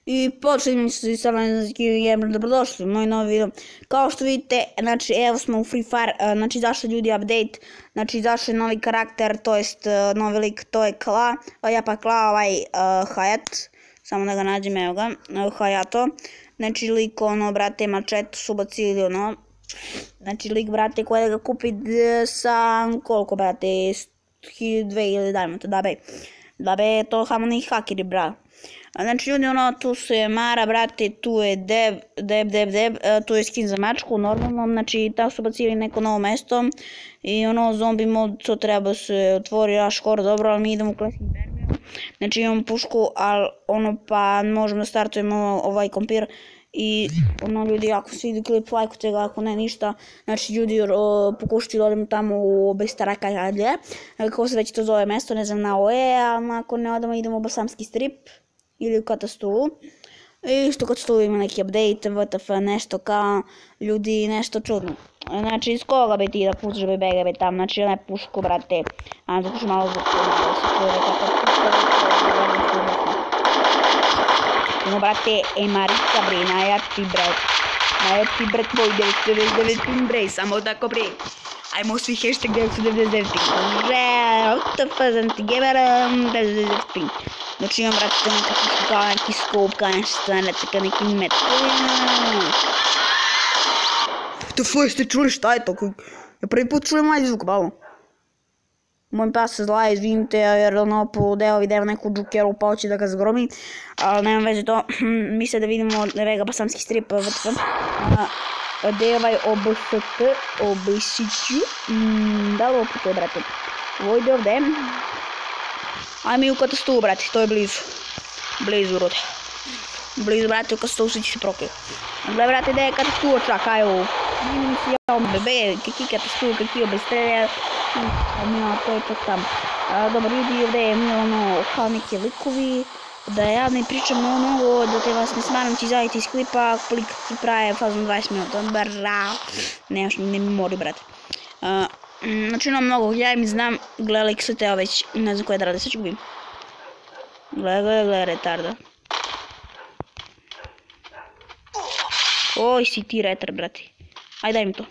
I počinjem se sa Gamer, dobrodošli u moj novi video. Kao što vidite, znači evo smo u Free Fire, znači izašao ljudi update, znači izašao je novi karakter, to jest novi lik, to je Kla, ja pa Kla, Hayat, samo da ga nađem, evo ga, Hayato, znači lik ono, brate, mačetu su bacili ono, znači lik, brate, koji ga kupi sa, koliko, brate, 2000 dajmo to, da be, to samo ni hakeri, bra. Znači ljudi ono, tu se je Mara, brate, tu je Deb, tu je skin za mačku, normalno, znači tamo su bacili neko novo mesto i ono, zombi mod, to treba se otvori raš skoro, dobro, ali mi idemo u Classic Bermiju, znači imamo pušku, ali ono, pa možemo da startujemo ovaj kompir i ono, ljudi, ako se vidi klip, lajkujte ga, ako ne ništa, znači ljudi, pokušajte da odemo tamo u Bestarakalje, kako se već to zove mesto, ne znam na OE, ali ako ne odemo, idemo u Balsamski strip ili u Katastulu. I što Katastulu ima neki update, VTF, nešto kao ljudi, nešto čudno. Znači, iz koga bi ti da pucaš BBG bi tam, znači onaj pušku, brate. A da pušu malo zvuku, malo se čuje kako puška. No, brate, Marica, bre, najjači bret tvoj 999 bre, samo tako bre. Ajmo svi hashtag 999 ping. Znači imam, brate, neka puška kao neki scope, kao nešto, neki metkovina. TF, jeste čuli šta je to? Ja prvi put čujem ovaj zvuk, bavo. Moj pas se zla, izvinite, jer ono poludeo video neku džukeru pa hoće da ga zgromi. Ali nemam veze to, misle da vidimo Vega Balsamski strip, VTF. Gdje je ovaj obesiću, da li ovo putuje, brate? Ovo ide ovdje. Ajme i u Katastulu, brate, to je blizu. Blizu, brate. Blizu, brate, u Katastulu svi će se prokaju. Gle, brate, gdje je Katastulu, čak, evo. Vidim si ja, bebe, kaki Katastulu, kaki obestrelja. To je čak tam. Dobro, ljudi, ovdje je ono, kao neki likovi. Da ja ne pričam mnogo, da te vas ne smaram, će izaviti iz klipa, klik ti praje fazom 20 minuta, bra, nemaš mi memori, brate. Znači imam mnogo, ja im znam, gle lik su teo već, ne znam koje da rade, sad ću gubim. Gle, retarda. Oj, si ti retar, brate. Ajde, daj mi to.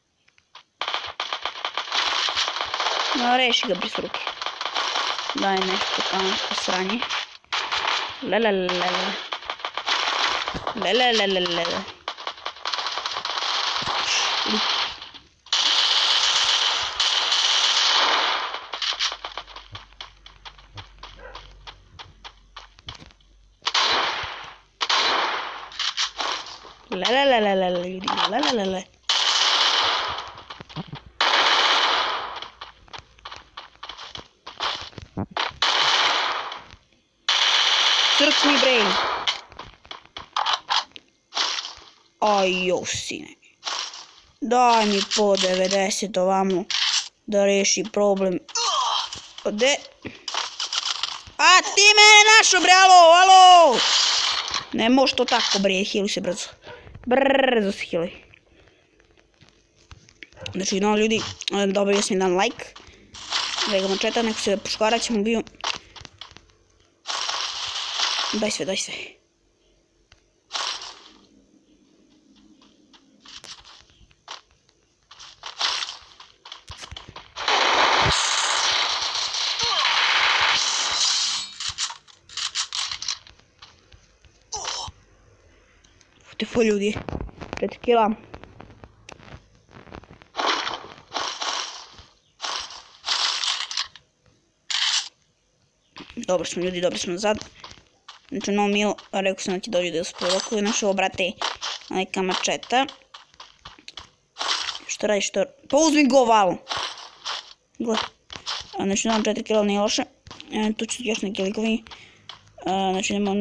No, reši ga brez ruke. Daj nešto kao nešto sranje. Lelelelele. Lelelelele. Crkni bre. Ajo sine. Daj mi po 90 ovamo da reši problem. Ode? A ti mene našo bre, alo. Ne može to tako bre, healuj se brzo. Brzo se healuj. Znači no ljudi, dobio sam jedan like. Vega mačeta, neko se puškara ćemo bio. Daj sve. Tifo ljudi, 5 kila. Dobro smo ljudi, dobro smo nazad. Znači no mil, rekao sam da ti dođu da se provokuju, znaš ovo brate, neka mačeta. Što radiš to? Pa uzmi go valu! Gle. Znači imam 4 kila, nije loše. Tu ću još neki likovi. Znači idemo...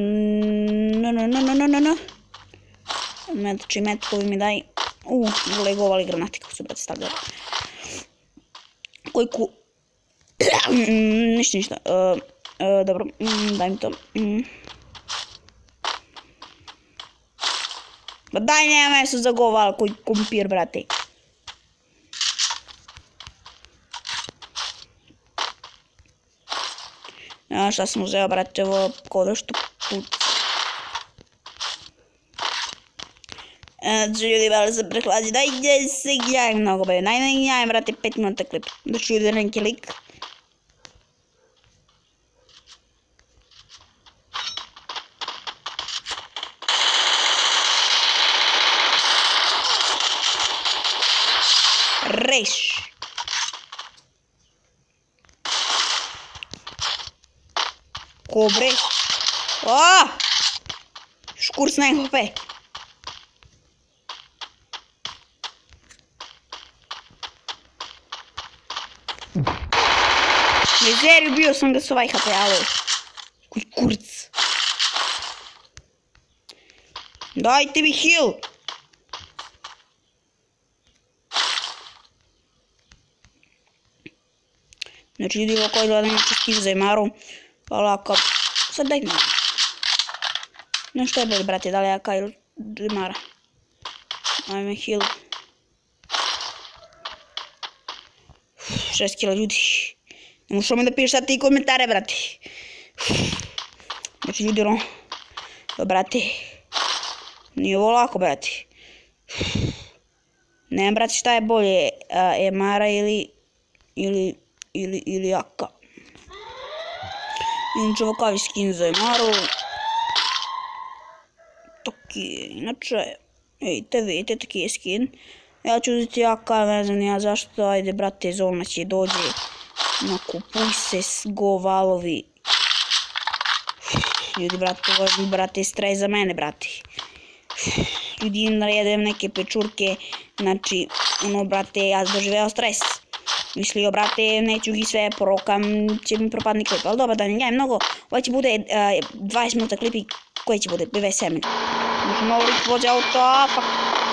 Znači metkovi mi daj. Gle go vali granati kako su brate stavljali. Kojku... Ništa. Dobro, daj mi to. Pa daj nema mesto za goval koji kompir, brate. Šta sam uzeo, brate, ovo koda što puca. Znači ljudi, malo sam prehlađen, daj gdje se gnjajem mnogo be, ne gnjajem, brate, 5 minuta klip. Znači ljudi, neki lik. Reš. Kobre. Aaaa! Škur s najhope. Mizeriju, bio sam ga s ovaj HP, alo. Koji kurc. Dajte mi heal. Znači ljudi, ovako gledam neću skin za Emaru. Ovako, sad daj mi. Nešto je bolje, brate, da li Aka ili Emara. Ajme heal. 6 kila ljudi. Ne možeš mi da pišeš sad ti komentare, brate. Znači ljudi, ono. Brate. Nije ovo lako, brate. Ne znam, brate, šta je bolje. Emara ili Aka. Inače, ovakav je skin za Emaru. Inače, vidite, taki je skin. Ja ću uzeti Aka, ne znam ja zašto, ajde brate, zona će dođe. Nakupuj se, go valovi. Ljudi, brate, stres za mene, brate. Ljudi, naredujem neke pečurke, znači, ono, brate, ja doživeo stres. Mislio, brate, neću gi sve porokam, će mi propadni klip, ali dobro, da ne gledam mnogo. Ovo će bude 20 minuta klipi, koji će bude 27 minuta. Možda malo lik vođe auto, fuck.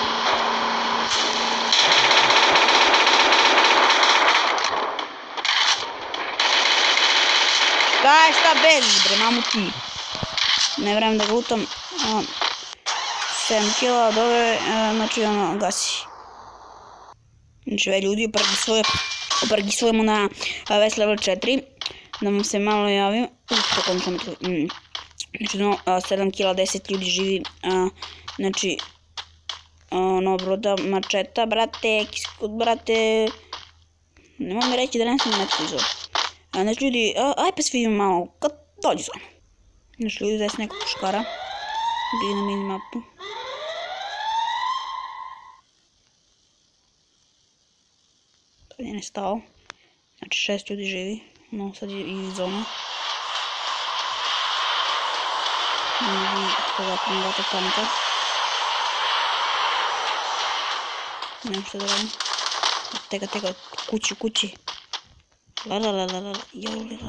Šta bez, bre, mamu ti. Ne vrem da glutam. 7 kila, dobro, znači ono, gasi. Znači, ljudi, oprgi na West level 4. Da vam se malo javim. Tokom sam znači, 7 kila, 10 ljudi živi. Znači, ono, broda, mačeta, brate, brate. Nemoj mi reći da ne sam netko izvoj. Znači, ljudi, aj pa svi malo, kad dođe zona. Znači, ljudi, da se neko puškara. Bili na minimapu. Sad je nestao. Znači 6 ljudi živi. No sad je i zona. Ovako mi vrata tanka. Nemam što da radim. Tega, kući. Lalalala, joli.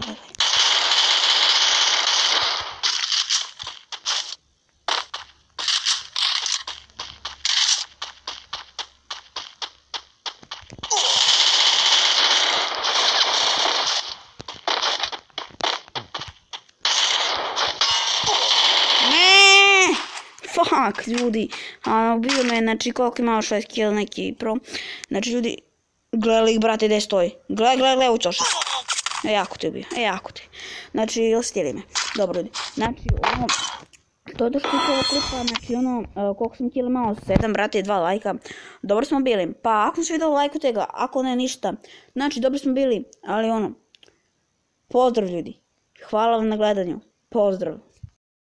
Fuck, ljudi, ubio me, znači koliko imao 6 kill neki pro, znači ljudi, gledali ih brate gdje stoji, gle, ućoša, jako te ubio, jako te, znači osjetili me, dobro ljudi, znači ono, to je došlo iz ovog klipa, znači ono, koliko sam kill imao, 7 brate, 2 lajka, dobro smo bili, pa ako se vidjelo lajku tega, ako ne ništa, znači dobro smo bili, ali ono, pozdrav ljudi, hvala vam na gledanju, pozdrav.